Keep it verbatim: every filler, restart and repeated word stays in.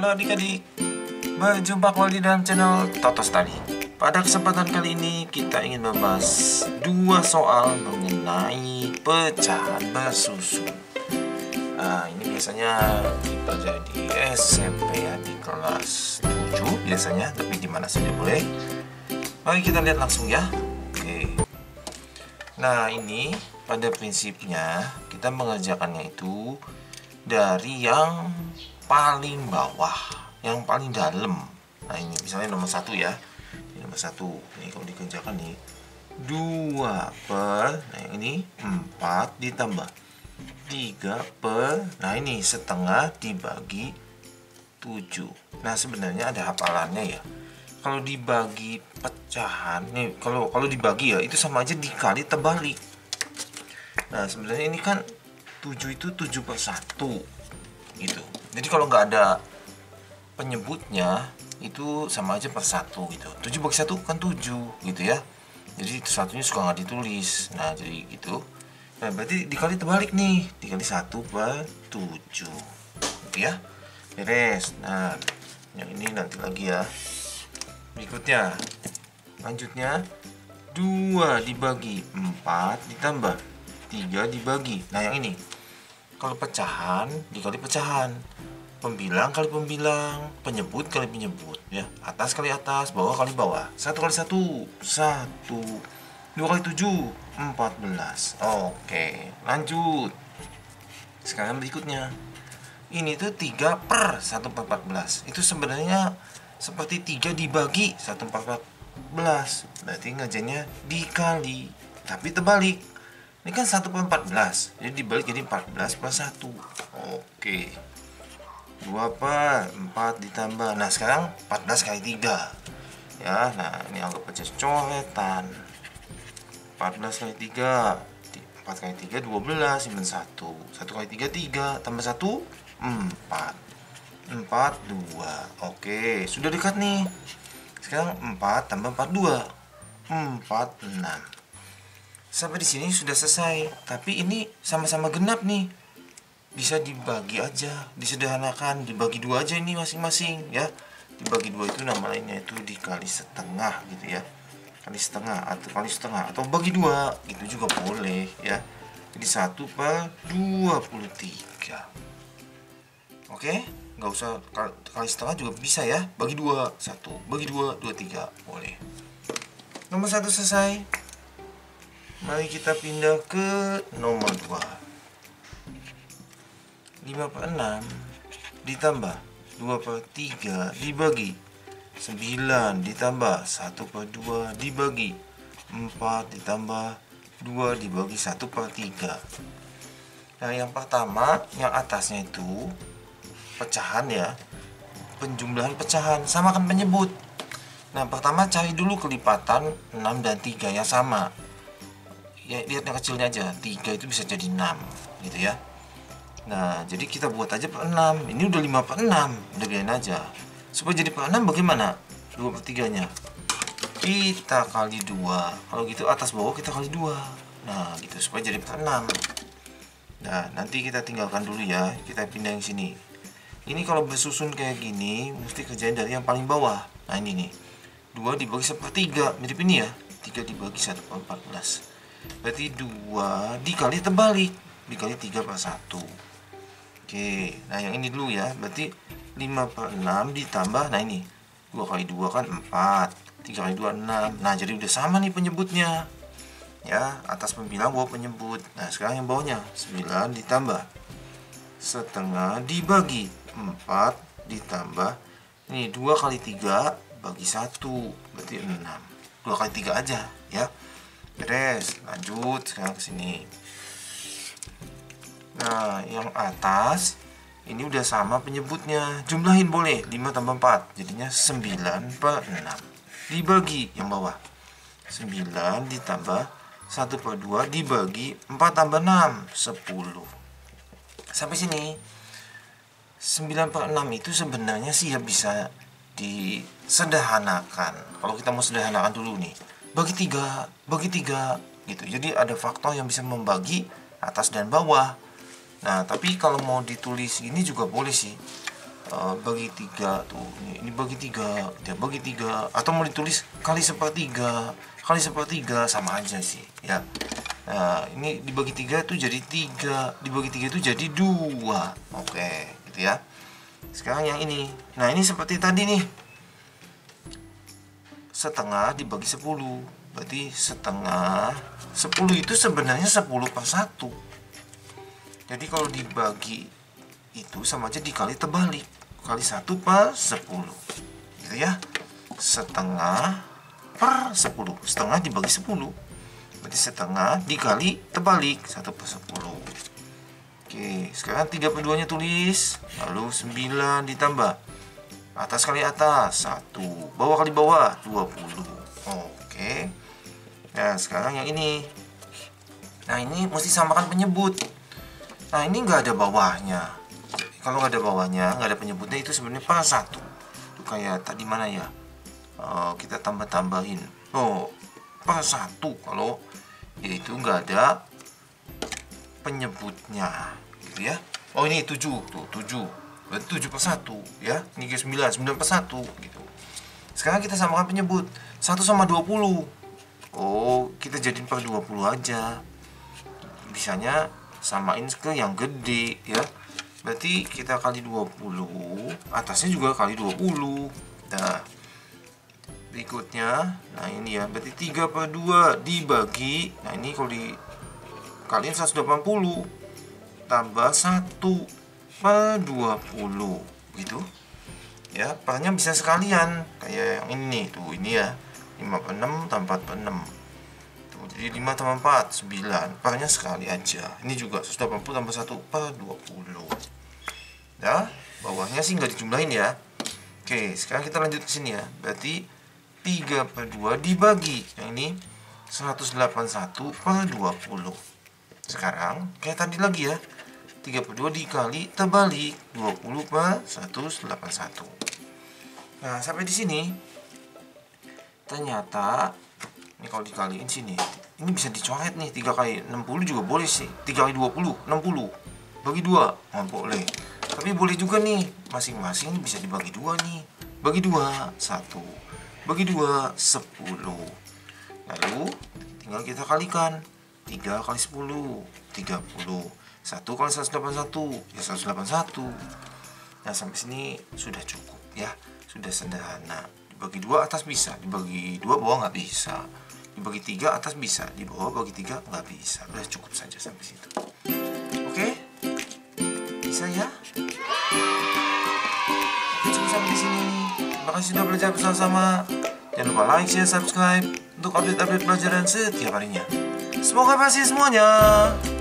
Halo adik-adik, berjumpa kembali dalam channel Toto Study. Pada kesempatan kali ini kita ingin membahas dua soal mengenai pecahan bersusun. Nah, ini biasanya dipelajari di S M P ya, di kelas tujuh biasanya, tapi di mana saja boleh. Mari kita lihat langsung ya. Oke. Nah, ini pada prinsipnya kita mengerjakannya itu dari yang paling bawah, yang paling dalam. Nah, ini misalnya nomor satu ya. Ini nomor satu. Ini kalau dikerjakan nih dua per, nah yang ini empat ditambah tiga per, nah ini setengah dibagi tujuh. Nah, sebenarnya ada hafalannya ya. Kalau dibagi pecahan, nih kalau kalau dibagi ya itu sama aja dikali terbalik. Nah, sebenarnya ini kan tujuh itu tujuh per satu gitu. Jadi kalau nggak ada penyebutnya itu sama aja per satu gitu. tujuh bagi satu kan tujuh gitu ya. Jadi satunya suka nggak ditulis. Nah, jadi gitu. Nah, berarti dikali terbalik nih. Dikali satu per tujuh gitu ya. Beres. Nah, yang ini nanti lagi ya. Berikutnya, lanjutnya dua dibagi empat ditambah tiga dibagi. Nah, yang ini kalau pecahan dikali pecahan, pembilang kali pembilang, penyebut kali penyebut ya, atas kali atas, bawah kali bawah. Satu kali satu, satu. Dua kali tujuh, empat belas. Oke, lanjut. Sekarang berikutnya, ini tuh tiga per satu per empat belas. Itu sebenarnya seperti tiga dibagi satu per empat belas. Berarti ngajarnya dikali, tapi terbalik. Ini kan satu per empat belas, jadi dibalik jadi empat belas per satu. Oke, dua per empat ditambah, nah sekarang empat belas kali tiga ya. Nah, ini anggap aja coretan. Empat belas kali tiga, empat kali tiga dua belas, simpan satu. Satu kali tiga tiga, tambah satu empat. Empat dua. Oke, sudah dekat nih. Sekarang empat tambah empat dua, empat enam. Sampai di sini sudah selesai. Tapi ini sama-sama genap nih. Bisa dibagi aja, disederhanakan, dibagi dua aja ini masing-masing ya. Dibagi dua itu nama lainnya itu dikali setengah gitu ya. Kali setengah atau kali setengah atau bagi dua gitu juga boleh ya. Jadi satu per dua puluh tiga. Oke, nggak usah kali setengah juga bisa ya. Bagi dua, satu, bagi dua, dua, tiga, boleh. Nomor satu selesai. Mari kita pindah ke nomor dua. lima per enam ditambah dua per tiga dibagi sembilan ditambah satu per dua dibagi empat ditambah dua dibagi satu per tiga. Nah, yang pertama, yang atasnya itu pecahan ya. Penjumlahan pecahan, samakan penyebut. Nah, pertama cari dulu kelipatan enam dan tiga yang sama. Ya, lihat yang kecilnya aja, tiga itu bisa jadi enam gitu ya. Nah, jadi kita buat aja per enam. Ini udah lima per enam, udah biarin aja. Supaya jadi per enam bagaimana? dua per tiga nya kita kali dua. Kalau gitu atas bawah kita kali dua. Nah, gitu supaya jadi per enam. Nah, nanti kita tinggalkan dulu ya. Kita pindah yang sini. Ini kalau bersusun kayak gini mesti kerjain dari yang paling bawah. Nah, ini nih, dua dibagi sepertiga, mirip ini ya. Tiga dibagi satu per empat belas. Berarti dua dikali terbalik, dikali tiga per satu. Oke, nah yang ini dulu ya. Berarti lima per enam ditambah, nah ini dua kali dua kan empat, tiga kali dua enam. Nah, jadi udah sama nih penyebutnya ya. Atas pembilang, bawah penyebut. Nah, sekarang yang bawahnya sembilan ditambah setengah dibagi empat ditambah, ini dua kali tiga bagi satu, berarti enam. Dua kali tiga aja ya. Beres, lanjut sekarang ke sini. Nah, yang atas ini udah sama penyebutnya. Jumlahin boleh, lima tambah empat jadinya sembilan per enam. Dibagi yang bawah. sembilan ditambah satu per dua dibagi empat tambah enam, sepuluh. Sampai sini. sembilan per enam itu sebenarnya sih ya bisa disederhanakan. Kalau kita mau sederhanakan dulu nih, bagi tiga, bagi tiga gitu. Jadi ada faktor yang bisa membagi atas dan bawah. Nah, tapi kalau mau ditulis ini juga boleh sih. uh, bagi tiga tuh, ini, ini bagi tiga, ya bagi tiga, atau mau ditulis kali sepertiga, kali sepertiga sama aja sih ya. Nah ini dibagi tiga tuh jadi tiga, dibagi tiga itu jadi dua, oke gitu ya. Sekarang yang ini, nah ini seperti tadi nih, setengah dibagi sepuluh, berarti setengah sepuluh itu sebenarnya sepuluh per satu. Jadi kalau dibagi itu sama aja dikali terbalik, kali satu per sepuluh gitu ya. Setengah per sepuluh, setengah dibagi sepuluh, berarti setengah dikali terbalik, satu per sepuluh. Oke, sekarang tiga per dua nya tulis, lalu sembilan ditambah atas kali atas satu, bawah kali bawah dua puluh. Oke. Nah sekarang yang ini, nah ini mesti samakan penyebut. Nah ini nggak ada bawahnya. Kalau nggak ada bawahnya, nggak ada penyebutnya, itu sebenarnya per satu. Itu kayak tadi mana ya, uh, kita tambah-tambahin, oh per satu kalau yaitu nggak ada penyebutnya gitu ya. Oh ini tujuh, tuh tujuh, berarti tujuh per satu ya. Ini ke sembilan, sembilan per satu gitu. Sekarang kita samakan penyebut, satu sama dua puluh. Oh kita jadiin per dua puluh aja, bisanya samain ke yang gede ya. Berarti kita kali dua puluh, atasnya juga kali dua puluh. Nah berikutnya, nah ini ya, berarti tiga per dua dibagi, nah ini kalau dikaliin seratus delapan puluh tambah satu per dua puluh gitu ya. Pernya bisa sekalian kayak yang ini tuh, ini ya, lima per enam tambah empat per enam tuh, jadi lima tambah empat, sembilan, pernya sekali aja. Ini juga seratus delapan puluh tambah satu per dua puluh ya. Bawahnya sih nggak dijumlahin ya. Oke, sekarang kita lanjut ke sini ya. Berarti tiga per dua dibagi, yang ini seratus delapan puluh satu per dua puluh. Sekarang kayak tadi lagi ya, tiga per dua dikali terbalik, dua puluh per seratus delapan puluh satu. Nah sampai di sini ternyata ini kalau dikaliin sini, ini bisa dicoret nih. Tiga kali enam puluh juga boleh sih, tiga kali dua puluh, enam puluh, bagi dua, nggak boleh. Tapi boleh juga nih, masing-masing bisa dibagi dua nih. Bagi dua, satu, bagi dua, sepuluh. Lalu tinggal kita kalikan, tiga kali sepuluh, tiga puluh. satu kali seratus delapan puluh satu, ya seratus delapan puluh satu. Nah sampai sini sudah cukup ya, sudah sederhana. Dibagi dua atas bisa, dibagi dua bawah nggak bisa. Dibagi tiga atas bisa, di bawah bagi tiga nggak bisa. Udah cukup saja sampai situ. Oke, bisa ya? Oke, cukup sampai di sini. Terima kasih sudah belajar bersama-sama. Jangan lupa like, share, subscribe untuk update-update pelajaran setiap harinya. Semoga berhasil semuanya.